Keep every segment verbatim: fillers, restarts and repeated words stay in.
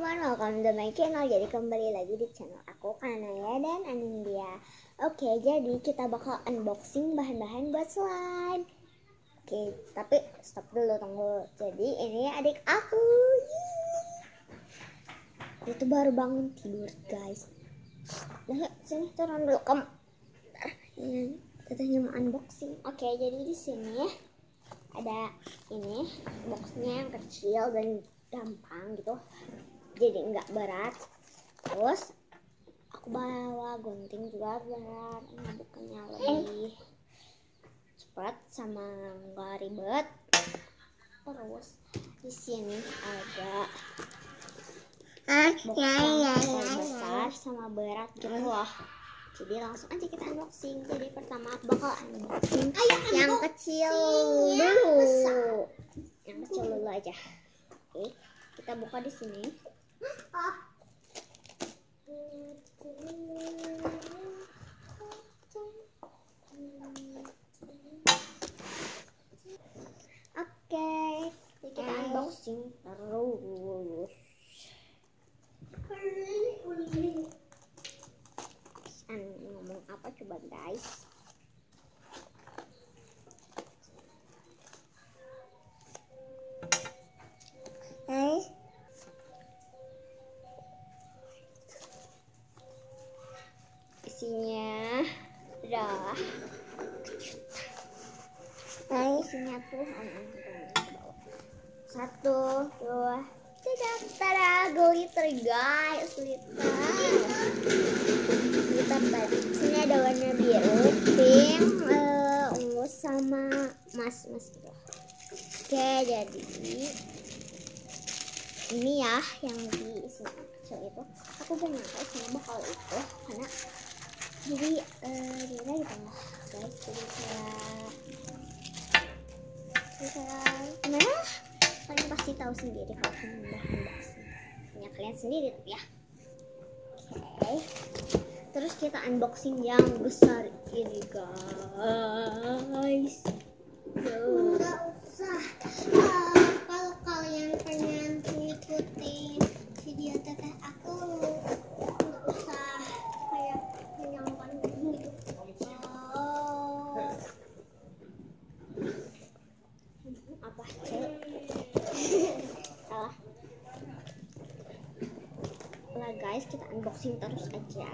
teman-teman, welcome to my channel. Jadi kembali lagi di channel aku, Kanaya dan Anindya. Oke, jadi kita bakal unboxing bahan-bahan buat slime. Oke, tapi stop dulu, tunggu. Jadi ini adik aku. Dia tuh baru bangun tidur, guys. Nah, sini turun dulu kamu. Ini katanya mau unboxing. Oke, jadi di sini ada ini boxnya yang kecil dan gampang gitu, jadi nggak berat. Terus aku bawa gunting juga biar ngaduknya lebih cepat sama nggak ribet. Terus di sini ada box yang besar sama berat gitu loh. Jadi langsung aja kita unboxing. Jadi pertama aku bakal unboxing yang kecil dulu. Yang kecil dulu aja. Oke, kita buka di sini. Oke, kita unboxing terus. Ngomong apa coba guys? Hey. Isinya adalah hey. Isinya tuh satu, dua, tiga, tada, glitter guys, glitter. Glitter tadi. Sini ada warna biru, pink, uh, ungu sama emas, emas gitu. Oke, jadi ini ya yang di sini kecil itu. Aku gak nyangka isinya bakal itu karena jadi uh, gimana gitu lah guys. Jadi kayak kayak gimana? Kalian pasti tahu sendiri kalau kalian udah unboxing. Punya kalian sendiri tuh ya. Oke. Terus kita unboxing yang besar ini guys. Enggak usah. Uh, kalau kalian pengen ngikutin video teteh aku, nggak usah kayak menyampaikan gitu. Oh. Apa cek? Salah. Lah guys, kita unboxing terus aja.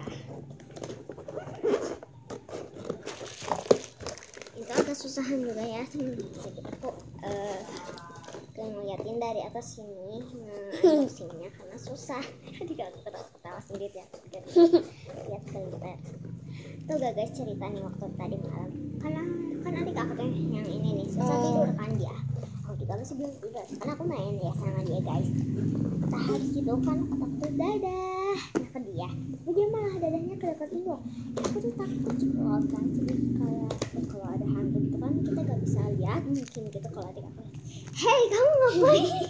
Itu agak susahan juga ya, jadi aku uh, ngeliatin dari atas sini unboxingnya karena susah. Tidak ketawa sendiri ya. Lihat glitter. Tuh gak guys, cerita nih waktu tadi malam. Karena kan adik aku tuh yang ini nih susah tidur kan dia. Aku juga masih belum tidur. Karena aku main ya sama dia guys. Kita harus gitu kan, aku tuh dadah nah ke dia. Tapi dia malah dadahnya ke dekat ibu. Aku tuh takut juga kan. Jadi kayak kalau ada hantu gitu kan kita gak bisa lihat mungkin gitu kalau adik aku. Hei, kamu ngapain?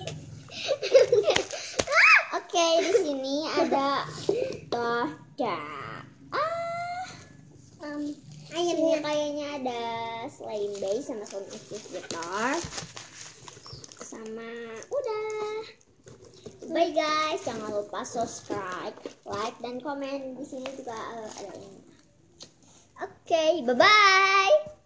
Oke, di sini ada toda. Ah, um, akhirnya kayaknya ada slime base sama sound effect gitar. Sama udah. Bye guys, jangan lupa subscribe, like dan komen. Di sini juga uh, ada ini. Oke, bye bye.